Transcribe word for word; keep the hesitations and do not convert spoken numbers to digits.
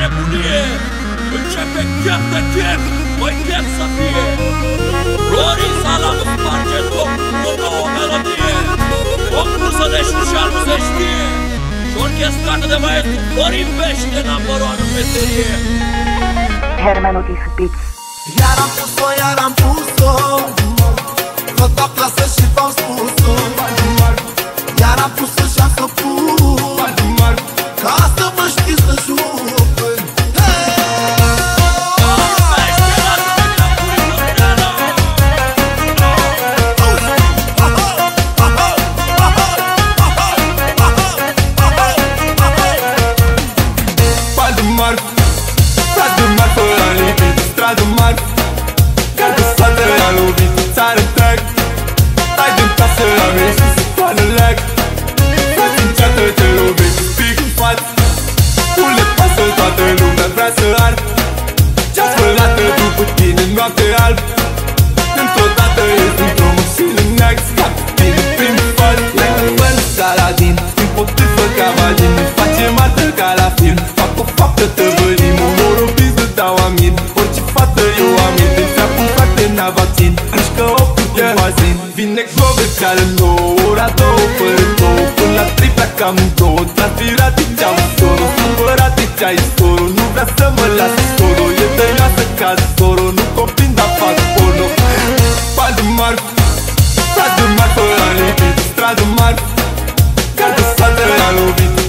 nebunie. Începe chef de chef, măi chef să fie. Florin Sala nu sparge loc cu o nouă melodie, compusă de Șușan nu se știe și orchestrată de maestru Florin Pește, number one în meserie. Hermenutis Beats. Iar am pus-o, iar am pus-o, tot acasă și v-am spus-o. Iar am pus-o și am să pun, ca să mă știți să juc. Gata să te ia lovit, țară trec. Stai din casă la mine și se toarnă leg. Frați înceată te lovit, pic în față. Nu le pasă, toată lumea vrea să ard. Ce-a spălată după tine noapte alb. Dintr-o dată ești într-o mașină neagră. Scap tine prin față, like fără Saladin. Din potrivă Cavadin, ne facem artă ca la film. Fac o faptă, te vădim, umorul bis de dau amin. Orice fată eu am e, deci acum frate n-avațin. Mișcă opul cu bazin, vine coverceală nouă, ora două fără două. Până la trei plecam în două, transpirat e ceau soro. Supărat e ce-ai soro, nu vrea să mă lase soro. E tăioasă ca soro, nu copin, dar fac porno. Bani de marfă, frați de marfă, am lipit, stradă marfă. Gata să te ia lovit.